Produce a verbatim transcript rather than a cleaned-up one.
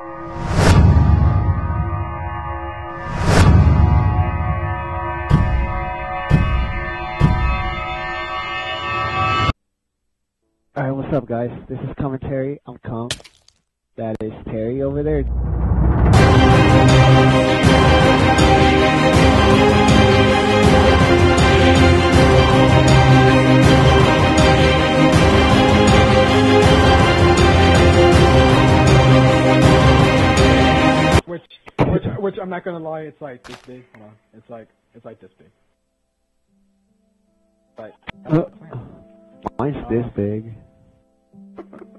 Alright, what's up guys? This is Commentary. I'm Com. That is Terry over there. Which, which, which I'm not gonna lie, it's like this big. Hold on, it's like, it's like this big. But Uh, mine's this big.